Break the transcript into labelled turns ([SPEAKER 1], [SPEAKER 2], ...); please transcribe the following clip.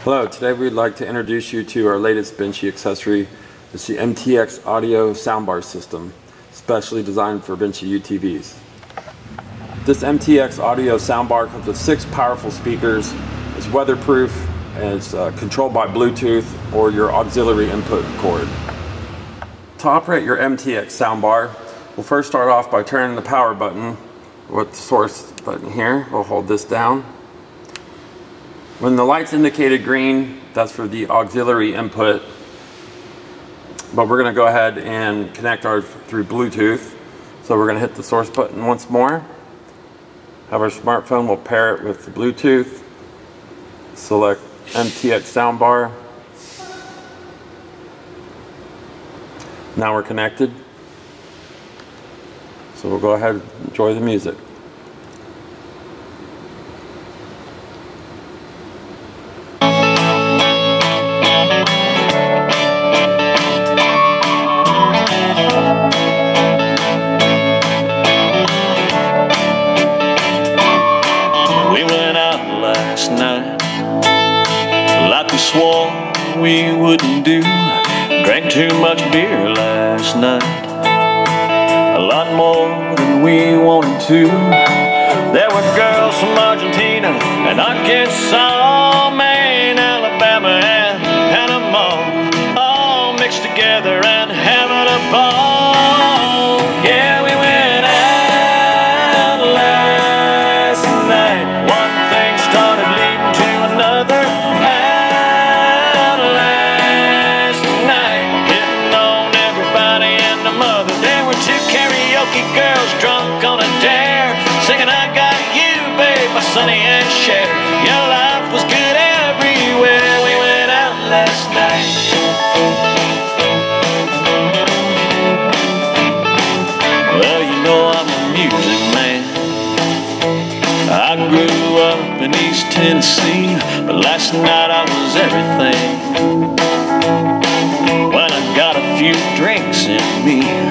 [SPEAKER 1] Hello, today we'd like to introduce you to our latest Bennche accessory. It's the MTX Audio Soundbar System, specially designed for Bennche UTVs. This MTX Audio Soundbar comes with 6 powerful speakers. It's weatherproof and it's controlled by Bluetooth or your auxiliary input cord. To operate your MTX Soundbar, we'll first start off by turning the power button with the source button here. We'll hold this down. When the light's indicated green, that's for the auxiliary input. But we're going to go ahead and connect ours through Bluetooth. So we're going to hit the source button once more. Have our smartphone, we'll pair it with the Bluetooth. Select MTX Soundbar. Now we're connected. So we'll go ahead and enjoy the music.
[SPEAKER 2] Last night, like we swore we wouldn't do. Drank too much beer last night, a lot more than we wanted to. There were girls from Argentina and Arkansas, Maine, Alabama, and Panama, all mixed together and having a ball. Yeah, we went out last night. One thing started leading to another. Out last night, hitting on everybody and the mother. There were 2 karaoke girls drunk on a dare, singing "I Got You, Babe" by Sonny and Cher. Your life was good everywhere. We went out last night. Well, you know I'm a music man. I grew up in East Tennessee, but last night I was everything. When I got a few drinks in me,